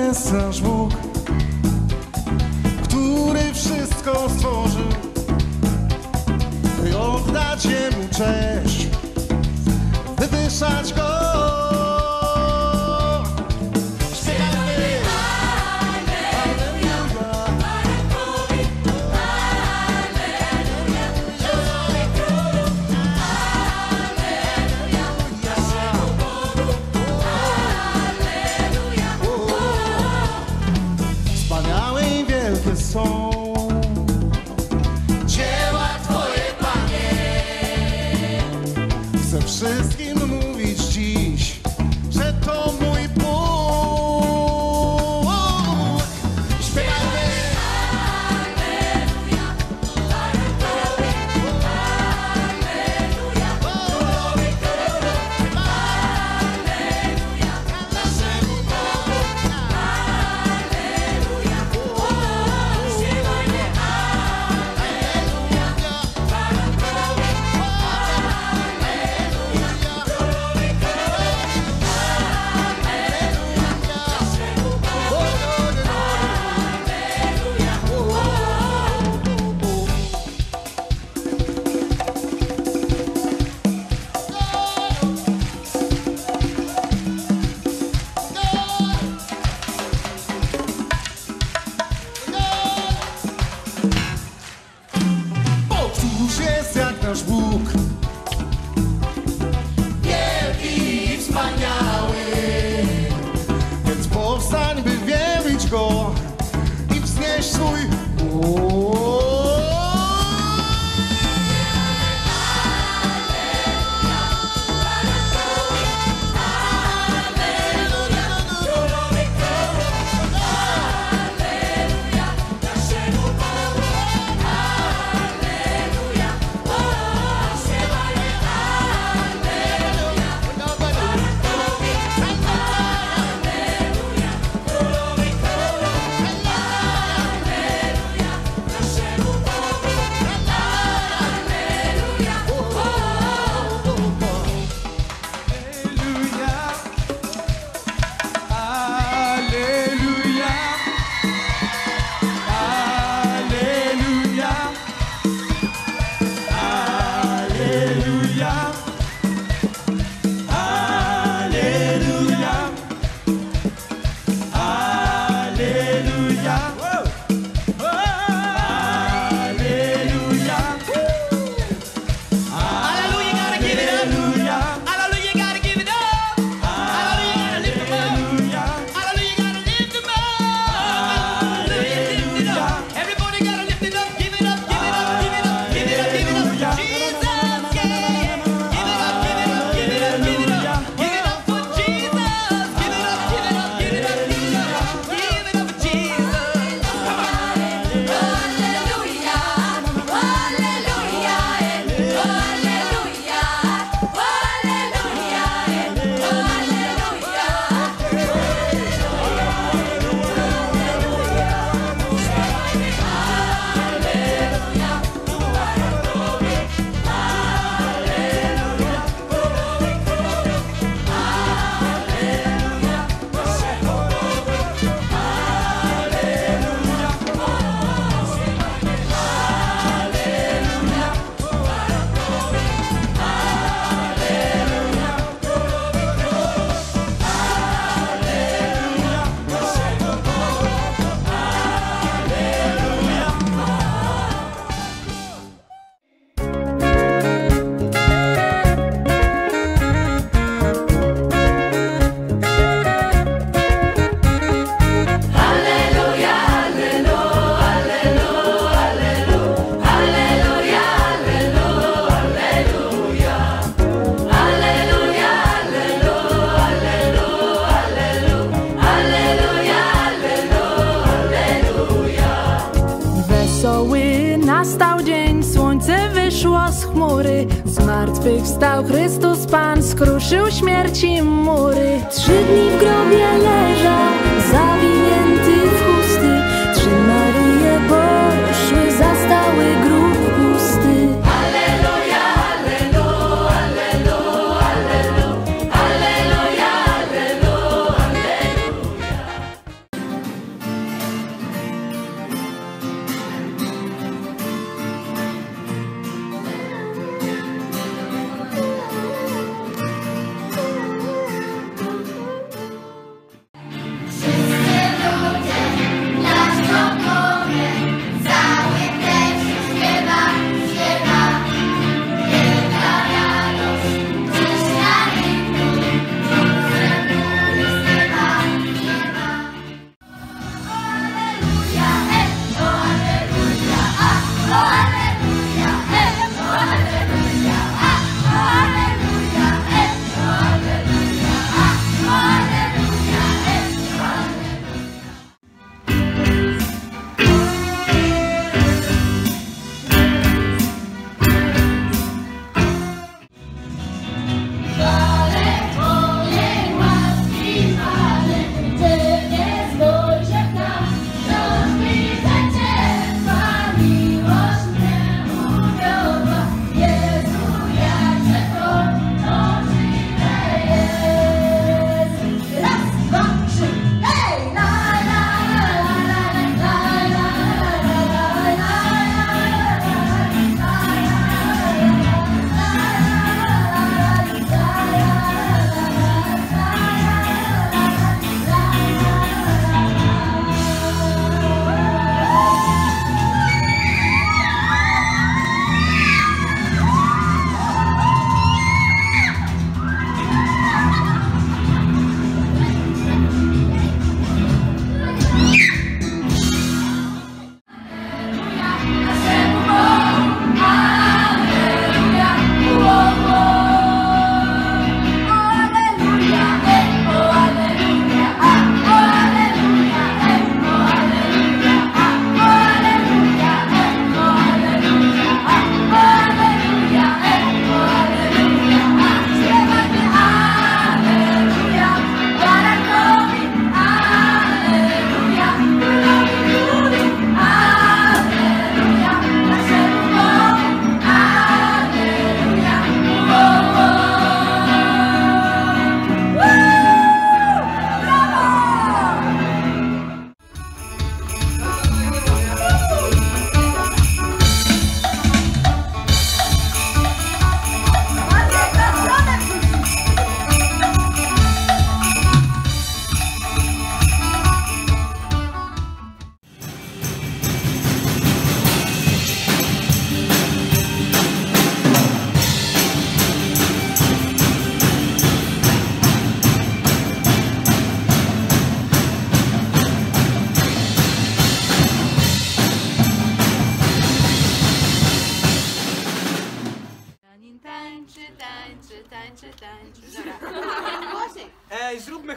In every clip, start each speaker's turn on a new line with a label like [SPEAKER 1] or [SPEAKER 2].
[SPEAKER 1] jest nasz Bóg, który wszystko stworzył, by oddać Jemu cześć, wywyższać Go. Są dzieła Twoje, Panie. Chcę wszystkim mówić dziś, że to mój Bóg. Śpiewajmy! Alleluja, Alleluja, Alleluja, naszemu Bogu. Jest jak nasz Bóg, wielki i wspaniały, więc powstań, by wielbić Go i wznieść swój
[SPEAKER 2] Zmartwychwstał Chrystus Pan, skruszył śmierci mury. 3 dni w grobie leżał, zawinięty w chusty. 3 Maryje poszły, zastały grób pusty. Alleluja, alleluja, alleluja, alleluja, alleluja, alleluja.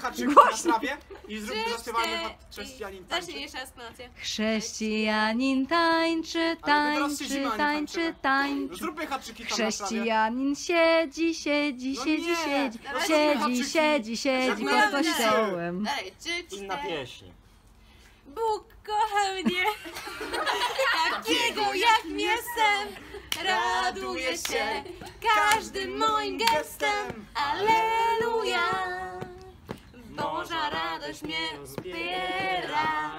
[SPEAKER 3] haczyki na trawie i zaśpiewamy chrześcijanin tańczy.
[SPEAKER 4] Zacznij jeszcze raz planację.
[SPEAKER 2] Chrześcijanin tańczy,
[SPEAKER 3] Ale my teraz
[SPEAKER 2] tańczy,
[SPEAKER 3] siedzimy, a nie
[SPEAKER 2] tańczy,
[SPEAKER 3] tańczymy.
[SPEAKER 2] tańczy.
[SPEAKER 3] Zróbmy haczyki tam na trawie.
[SPEAKER 2] Chrześcijanin siedzi, siedzi,
[SPEAKER 3] No
[SPEAKER 2] siedzi,
[SPEAKER 3] nie,
[SPEAKER 2] siedzi,
[SPEAKER 3] dawajcie
[SPEAKER 2] siedzi,
[SPEAKER 3] haczyki.
[SPEAKER 2] siedzi, siedzi pod
[SPEAKER 3] Zagrajmy
[SPEAKER 2] kościołem.
[SPEAKER 4] Dalej, 3, 4.
[SPEAKER 5] Inna pieśń.
[SPEAKER 4] Bóg kocha mnie, takiego jak jestem. Raduje się każdym moim gestem. Alleluja, Boża radość mnie wspiera.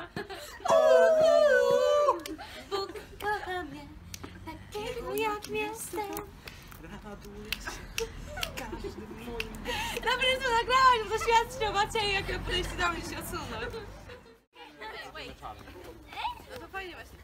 [SPEAKER 4] Bóg kocha mnie, takiego jak jestem. Dobrze, że to nagrałam, żeby zaświadczyć o Macieju, jak podejście do mnie się odsunąć. No to fajnie właśnie.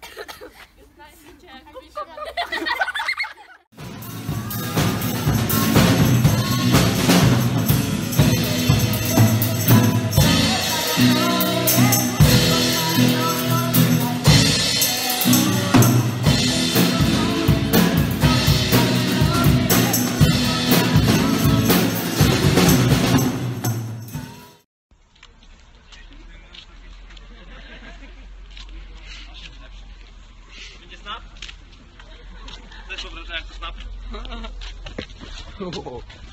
[SPEAKER 5] Będzie snap? Też wyobrażam jak to snap?